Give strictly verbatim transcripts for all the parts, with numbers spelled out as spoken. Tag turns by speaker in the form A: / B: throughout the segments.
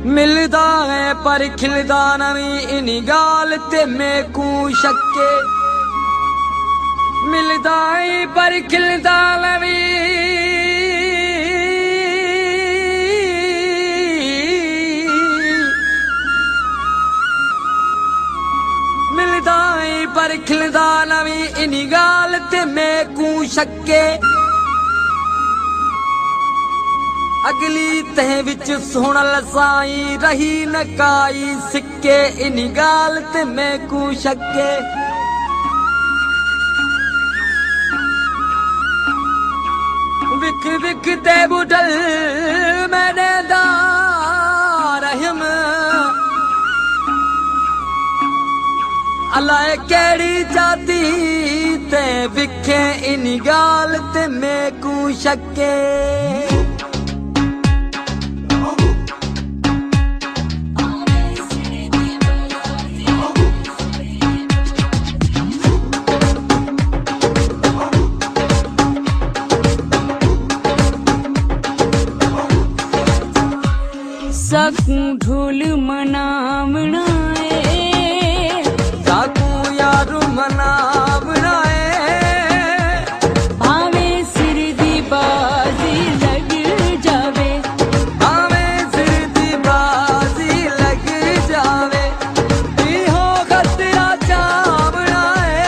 A: मिलदा है पर खिलदा नवी इनी गाल ते मैकू शक्के। मिलदा है पर खिलदा नवी मिलदा है पर खिलदा नवी इनी गाल ते मैकू शक्के। अगली तह विच सुन लसाई रही नकाई सिक्के इनी गाल ते मैकू शक्के। विख विख ते बुढ़ल मैंने दारहम अलाए केड़ी जाती ते विखे इनी गाल ते मैकू शक्के।
B: सकू ढोल मनावना है
A: सकू यारू मनावना है।
B: भावे सिर दी बाजी लग जावे
A: भावे सिर दी बाजी लग जावे। इहो खतरा चावना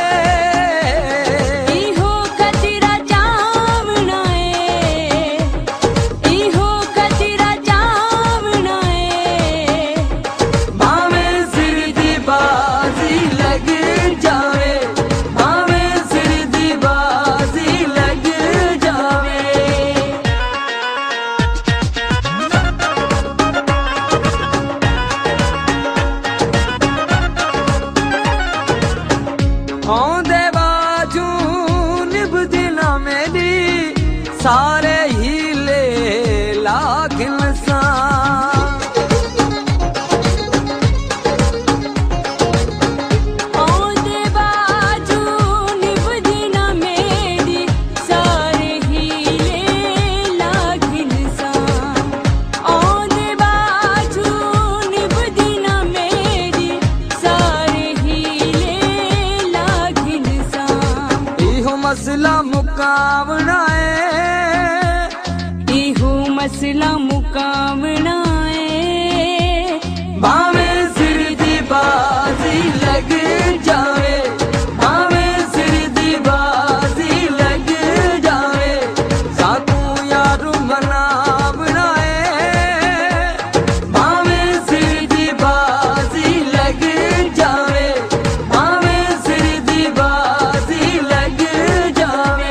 A: है
B: इहो खतरा चावना है इहो खतरा चावना है।
A: भावे सिर दी बाजी लग जावे भावे सिर दी बाजी लग जावे। औंदे बाजू निभदी ना मेरी सारे हीले लाखन सा।
B: औंदे बाजू निभदी ना मेरी सारे हीले लागिन सा। औंदे बाजू निभदी ना मेरी सारे हीले लागिन सा।
A: इहो मसला मुकावना है
B: इहो मसला मुकावना है।
A: भावे सिर दी बाजी लग जावे भावे सिर दी बाजी लग जावे। साकू यारू मनावना है भावे सिर दी बाजी लग जावे भावे सिर दी बाजी लग जावे।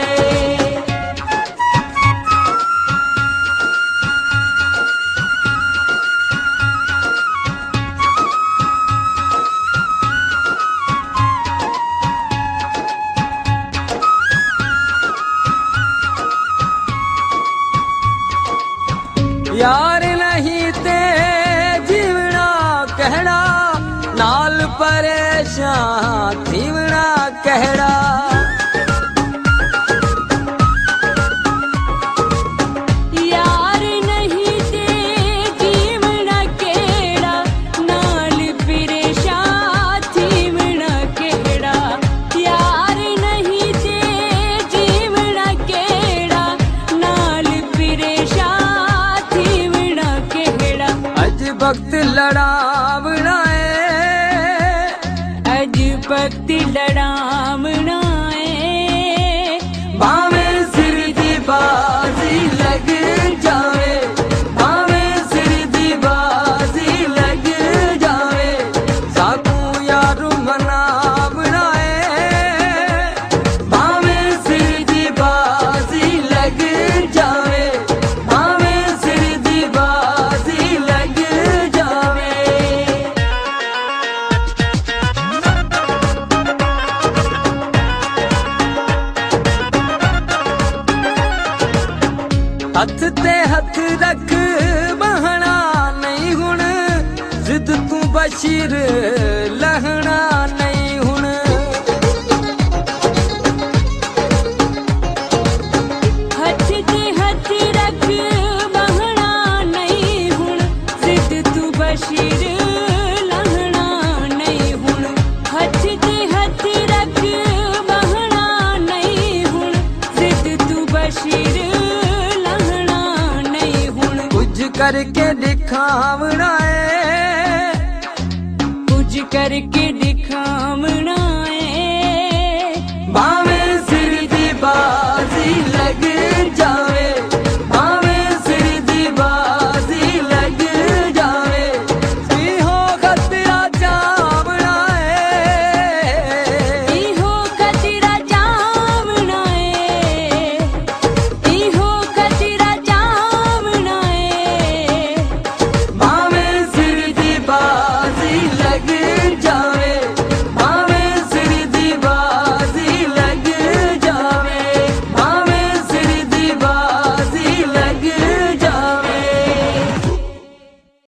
A: यार नहीं ते जीवना कहड़ा नाल परेशान थीवना कहड़ा।
B: यार नहीं ते जीवना केड़ा नाल परेशान थीवना केड़ा। यार नहीं ते जीवना केड़ा नाल परेशान थीवना केड़ा।
A: अज वक्त लड़ावना है
B: अज वक्त लड़ावना है।
A: भावे सिर दी बाजी लग जावे भावे सिर दी बाजी लग जावे। साकू यारू मनावना है भावे सिर दी बाजी लग जावे भावे सिर दी बाजी लग जावे। हथ ते हथ रख बहना नहीं हुण जिद तू बशीर लहना नहीं हुण।
B: हथ ते हथ रख बहना नहीं हुण जिद तू
A: करके दिखावना है,
B: कुछ करके दिखावना है।